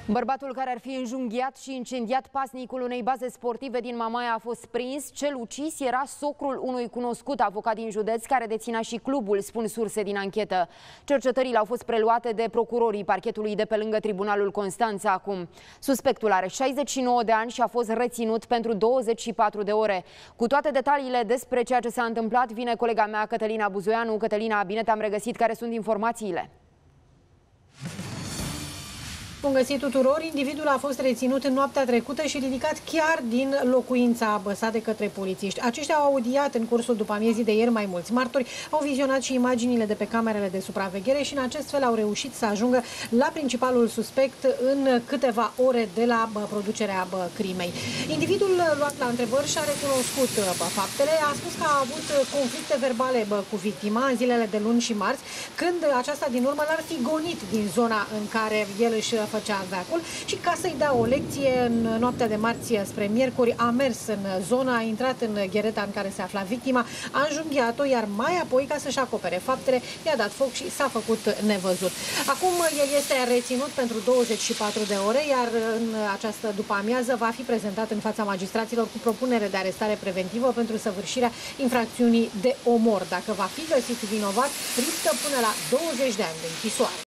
Bărbatul care ar fi înjunghiat și incendiat pasnicul unei baze sportive din Mamaia a fost prins. Cel ucis era socrul unui cunoscut avocat din județ care deținea și clubul, spun surse din anchetă. Cercetările au fost preluate de procurorii parchetului de pe lângă Tribunalul Constanța acum. Suspectul are 69 de ani și a fost reținut pentru 24 de ore. Cu toate detaliile despre ceea ce s-a întâmplat vine colega mea Cătălina Buzoianu. Cătălina, bine te-am regăsit. Care sunt informațiile? Bun găsit tuturor! Individul a fost reținut în noaptea trecută și ridicat chiar din locuința sa de către polițiști. Aceștia au audiat în cursul după amiezii de ieri mai mulți martori, au vizionat și imaginile de pe camerele de supraveghere și în acest fel au reușit să ajungă la principalul suspect în câteva ore de la producerea crimei. Individul luat la întrebări și-a recunoscut faptele, a spus că a avut conflicte verbale cu victima în zilele de luni și marți, când aceasta din urmă l-ar fi gonit din zona în care el își făcea veacul și ca să-i dea o lecție în noaptea de marți spre miercuri a mers în zona, a intrat în ghereta în care se afla victima, a înjunghiat-o, iar mai apoi, ca să-și acopere faptele, i-a dat foc și s-a făcut nevăzut. Acum el este reținut pentru 24 de ore, iar în această după-amiază va fi prezentat în fața magistraților cu propunere de arestare preventivă pentru săvârșirea infracțiunii de omor. Dacă va fi găsit vinovat, riscă până la 20 de ani de închisoare.